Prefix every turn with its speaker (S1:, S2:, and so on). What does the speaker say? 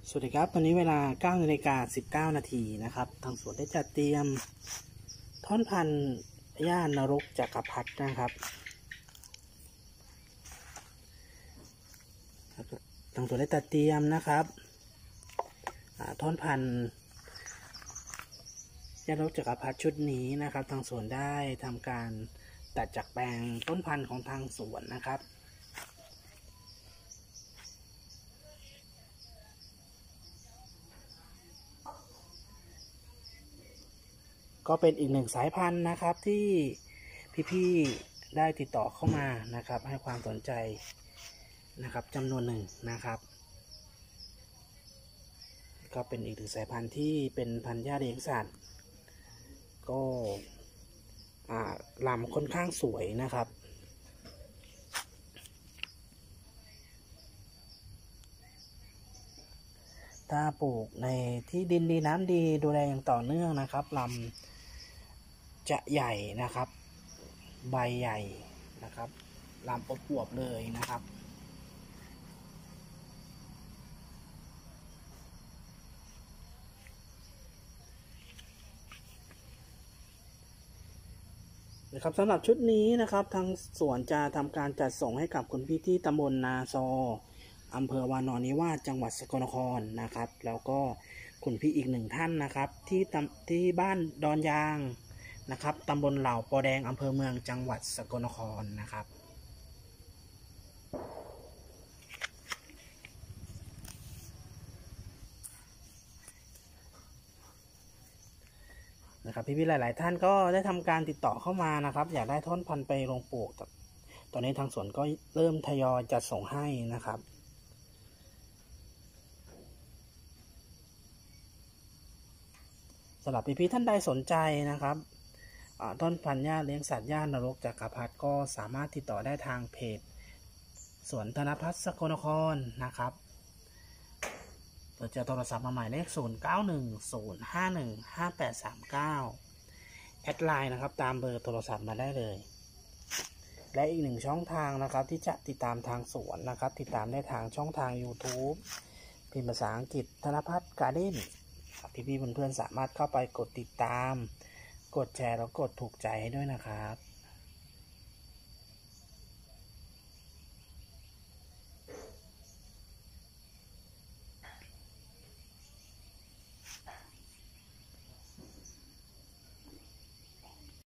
S1: สวัสดีครับวันนี้เวลา 9:19 นาทีนะครับทางสวนได้จัดเตรียมท่อนพันธุ์หญ้านรกจักรพรรดินะครับทางสวนได้จัดเตรียมนะครับท่อนพันธุ์หญ้านรกจักรพรรดิชุดนี้นะครับทางสวนได้ทำการตัดจากแปลงต้นพันธุ์ของทางสวนนะครับก็เป็นอีกหนึ่งสายพันธุ์นะครับที่พี่ๆได้ติดต่อเข้ามานะครับให้ความสนใจนะครับจำนวนหนึ่งนะครับก็เป็นอีกหนึ่งสายพันธุ์ที่เป็นพันธุ์หญ้าเลี้ยงสัตว์ก็ลำค่อนข้างสวยนะครับถ้าปลูกในที่ดินดีน้ำดีดูแลอย่างต่อเนื่องนะครับลำจะใหญ่นะครับใบใหญ่นะครับลำอวบๆเลยนะครับสำหรับชุดนี้นะครับทางสวนจะทำการจัดส่งให้กับคุณพี่ที่ตำบลนาซออำเภอวานอนนิวาสจังหวัดสกลนครนะครับแล้วก็คุณพี่อีกหนึ่งท่านนะครับที่บ้านดอนยางนะครับตำบลเหล่าปอแดงอำเภอเมืองจังหวัดสกลนครนะครับพี่ๆหลายๆท่านก็ได้ทำการติดต่อเข้ามานะครับอยากได้ท่อนพันธุ์ไปลงปลูกตอนนี้ทางสวนก็เริ่มทยอยจัดส่งให้นะครับสำหรับพี่ๆท่านใดสนใจนะครับต้นพันธุ์หญ้าเลี้ยงสัตว์หญ้านรกจักรพรรดิก็สามารถติดต่อได้ทางเพจสวนธนพัฒน์สกลนครนะครับเราจะโทรศัพท์มาหมายเลข0910515839แอดไลน์นะครับตามเบอร์โทรศัพท์มาได้เลยและอีกหนึ่งช่องทางนะครับที่จะติดตามทางสวนนะครับติดตามได้ทางช่องทาง YouTube พิมพ์ภาษาอังกฤษธนพัฒน์การ์เด้นพี่ๆเพื่อนๆสามารถเข้าไปกดติดตามกดแชร์แล้วกดถูกใจให้ด้วยนะครับ